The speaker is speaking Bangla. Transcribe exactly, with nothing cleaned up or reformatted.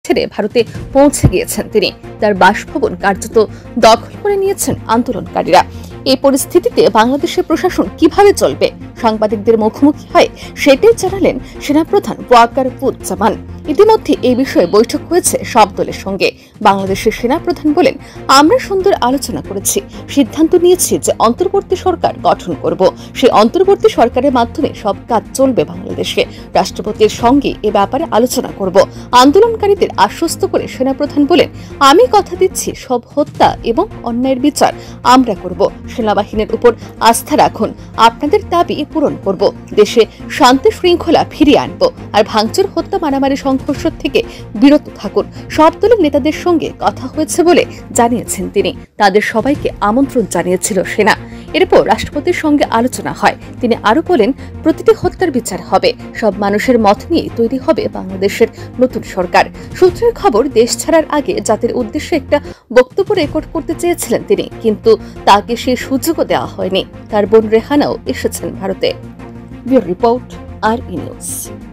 ছেড়ে ভারতে পৌঁছে গিয়েছেন তিনি। তার বাসভবন কার্যত দখল করে নিয়েছেন আন্দোলনকারীরা। এই পরিস্থিতিতে বাংলাদেশের প্রশাসন কিভাবে চলবে, সাংবাদিকদের মুখোমুখি হয় সেটাই জানালেন সেনাপ্রধান ওয়াকার উজ্জামান। ইতিমধ্যে এই বিষয়ে বৈঠক হয়েছে সব দলের সঙ্গে। বাংলাদেশের সেনাপ্রধান বলেন, আমরা সুন্দর আলোচনা করেছি, সিদ্ধান্ত নিয়েছি যে অন্তর্বর্তী সরকার গঠন করব। সেই অন্তর্বর্তী সরকারের মাধ্যমে সব কাজ চলবে বাংলাদেশে। রাষ্ট্রপতির সঙ্গে এ ব্যাপারে আলোচনা করব। আন্দোলনকারীদের আশ্বস্ত করে সেনাপ্রধান বলেন, আমি কথা দিচ্ছি সব হত্যা এবং অন্যায়ের বিচার আমরা করব। সেনাবাহিনীর উপর আস্থা রাখুন, আপনাদের দাবি পূরণ করব। দেশে শান্তি শৃঙ্খলা ফিরিয়ে আনব, আর ভাঙচুর, হত্যা, মারামারি, সংঘর্ষ থেকে বিরত থাকুন। সব দলের নেতাদের সঙ্গে কথা হয়েছে বলে জানিয়েছেন তিনি। তাদের সবাইকে আমন্ত্রণ জানিয়েছিল সেনা। এরপর রাষ্ট্রপতির সঙ্গে আলোচনা হয়। তিনি আরো বলেন, প্রতিটি হত্যার বিচার হবে, সব মানুষের মত নিয়ে তৈরি হবে বাংলাদেশের নতুন সরকার। সূত্রের খবর, দেশ ছাড়ার আগে জাতির উদ্দেশ্যে একটা বক্তব্য রেকর্ড করতে চেয়েছিলেন তিনি, কিন্তু তাকে সেই সুযোগও দেওয়া হয়নি। তার বোন রেহানাও এসেছেন ভারতে। ব্যুরো রিপোর্ট, আর ই নিউজ।